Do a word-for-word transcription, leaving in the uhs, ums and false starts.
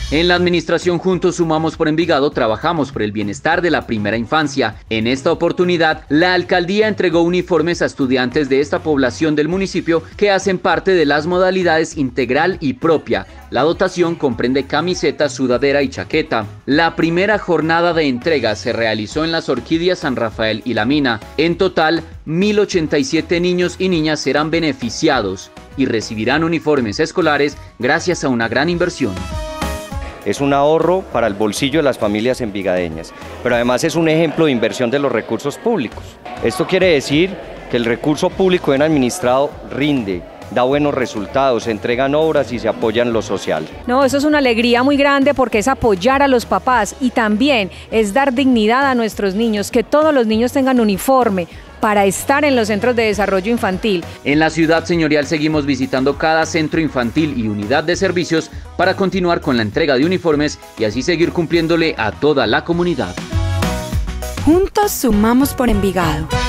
En la administración Juntos Sumamos por Envigado trabajamos por el bienestar de la primera infancia. En esta oportunidad, la alcaldía entregó uniformes a estudiantes de esta población del municipio que hacen parte de las modalidades integral y propia. La dotación comprende camiseta, sudadera y chaqueta. La primera jornada de entrega se realizó en las Orquídeas San Rafael y La Mina. En total, mil ochenta y siete niños y niñas serán beneficiados y recibirán uniformes escolares gracias a una gran inversión. Es un ahorro para el bolsillo de las familias envigadeñas, pero además es un ejemplo de inversión de los recursos públicos. Esto quiere decir que el recurso público bien administrado rinde, da buenos resultados, se entregan obras y se apoya en lo social. No, eso es una alegría muy grande porque es apoyar a los papás y también es dar dignidad a nuestros niños, que todos los niños tengan uniforme para estar en los centros de desarrollo infantil. En la ciudad señorial seguimos visitando cada centro infantil y unidad de servicios para continuar con la entrega de uniformes y así seguir cumpliéndole a toda la comunidad. Juntos sumamos por Envigado.